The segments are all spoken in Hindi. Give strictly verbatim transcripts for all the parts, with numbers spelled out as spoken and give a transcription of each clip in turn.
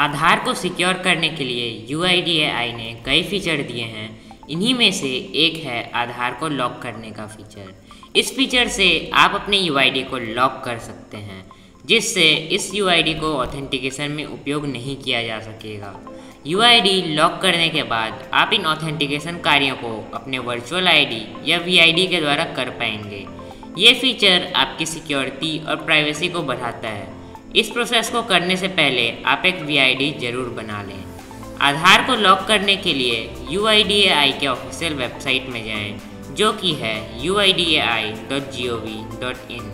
आधार को सिक्योर करने के लिए यू आई डी ए आई ने कई फीचर दिए हैं। इन्हीं में से एक है आधार को लॉक करने का फीचर। इस फीचर से आप अपने यू आई डी को लॉक कर सकते हैं, जिससे इस यू आई डी को ऑथेंटिकेशन में उपयोग नहीं किया जा सकेगा। यू आई डी लॉक करने के बाद आप इन ऑथेंटिकेशन कार्यों को अपने वर्चुअल आई डी या वी आई डी के द्वारा कर पाएंगे। ये फीचर आपकी सिक्योरिटी और प्राइवेसी को बढ़ाता है। इस प्रोसेस को करने से पहले आप एक वी आई डी जरूर बना लें। आधार को लॉक करने के लिए यू आई डी ए आई के ऑफिशियल वेबसाइट में जाएं, जो कि है U I D A I dot G O V dot in.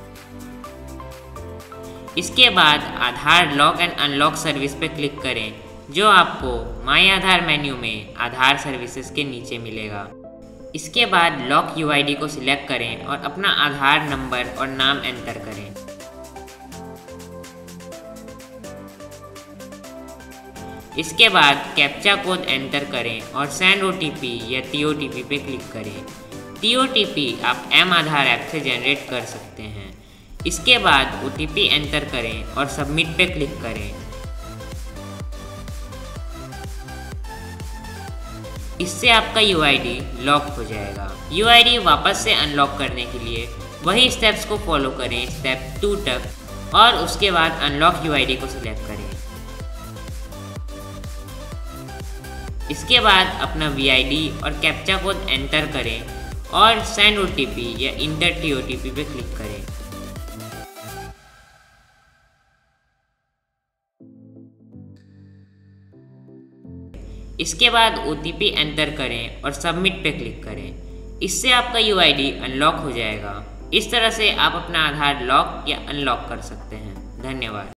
इसके बाद Aadhaar lock and unlock service पर क्लिक करें, जो आपको माई आधार मेन्यू में आधार सर्विसेज के नीचे मिलेगा। इसके बाद लॉक यू आई डी को सिलेक्ट करें और अपना आधार नंबर और नाम एंटर करें। इसके बाद कैप्चा कोड एंटर करें और सेंड ओ टी पी या टी ओ टी पी पे क्लिक करें। टी ओ टी पी आप एम आधार ऐप से जनरेट कर सकते हैं। इसके बाद ओ टी पी एंटर करें और सबमिट पे क्लिक करें। इससे आपका यू आई डी लॉक हो जाएगा। यू आई डी वापस से अनलॉक करने के लिए वही स्टेप्स को फॉलो करें स्टेप टू तक, और उसके बाद अनलॉक यू आई डी को सिलेक्ट करें। इसके बाद अपना वी आई डी और कैप्चा कोड एंटर करें और सेंड ओ टी पी या enter T O T P पे क्लिक करें। इसके बाद ओ टी पी एंटर करें और सबमिट पे क्लिक करें। इससे आपका यू आई डी अनलॉक हो जाएगा। इस तरह से आप अपना आधार लॉक या अनलॉक कर सकते हैं। धन्यवाद।